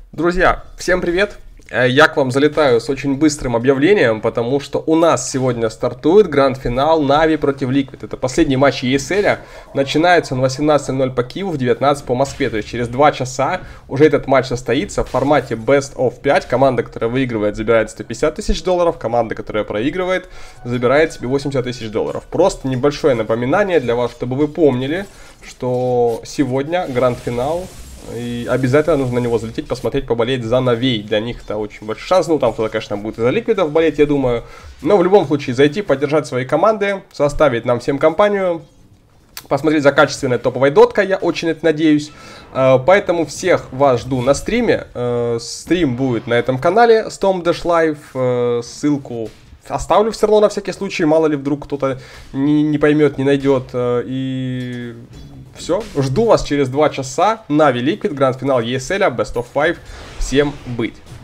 Друзья, всем привет! Я к вам залетаю с очень быстрым объявлением, потому что у нас сегодня стартует гранд-финал Нави против Liquid. Это последний матч ESL. Начинается он в 18:00 по Киеву, в 19 по Москве. То есть через 2 часа уже этот матч состоится в формате Best of 5. Команда, которая выигрывает, забирает 150 тысяч долларов. Команда, которая проигрывает, забирает себе 80 тысяч долларов. Просто небольшое напоминание для вас, чтобы вы помнили, что сегодня гранд-финал. И обязательно нужно на него залететь, посмотреть, поболеть за Навей. Для них это очень большой шанс. Ну, там кто-то, конечно, будет и за Ликвидов болеть, я думаю. Но в любом случае зайти, поддержать свои команды, составить нам всем компанию, посмотреть за качественной топовой доткой, я очень это надеюсь. Поэтому всех вас жду на стриме. Стрим будет на этом канале Storm Dash Live. Ссылку оставлю все равно на всякий случай, мало ли вдруг кто-то не поймет, не найдет. И все, жду вас через 2 часа. Нави Liquid, гранд-финал ESL, Best of 5. Всем быть!